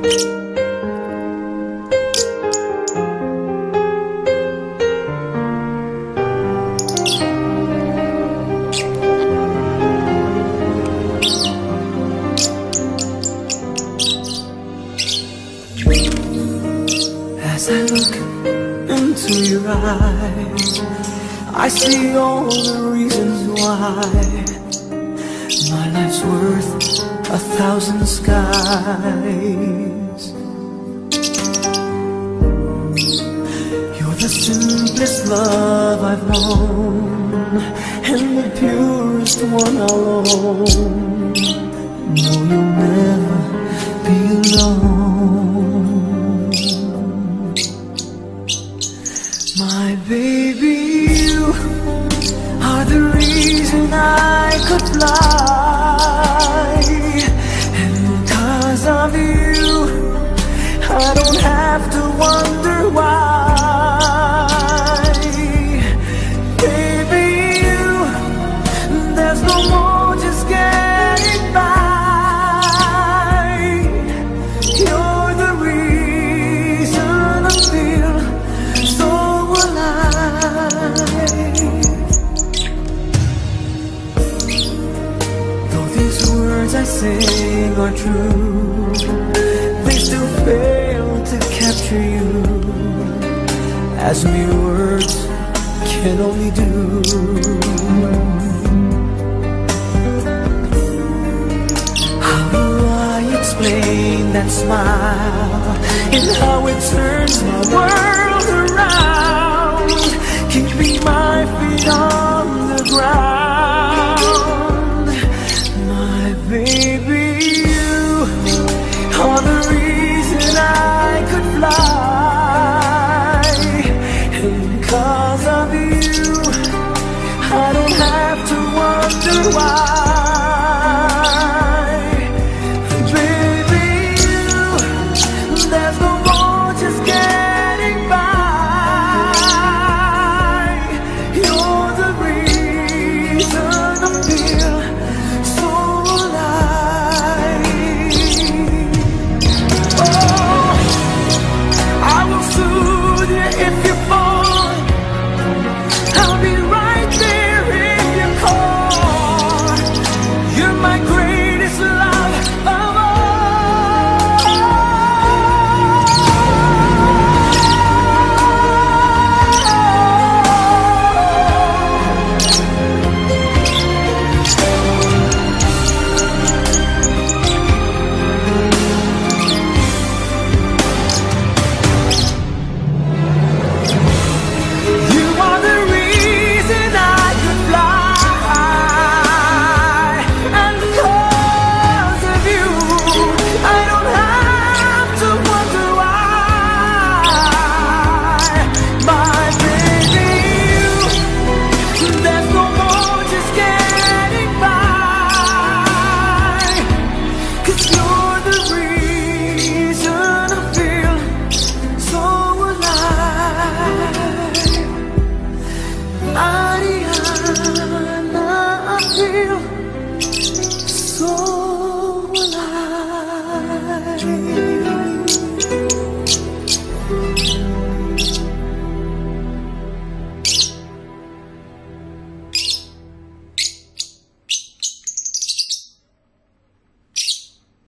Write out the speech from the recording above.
As I look into your eyes, I see all the reasons why my life's worth 1,000 skies. You're the simplest love I've known, and the purest one I'll own. No, you'll never be alone. My baby, you are the reason I could fly, and because of you, I don't have to wonder why. Baby, you, there's no more just getting by. You're the reason I feel so alive. Though these words I sing are true, they still fail to capture you, as mere words can only do. How do I explain that smile and how it turns my world around, keeping my feet on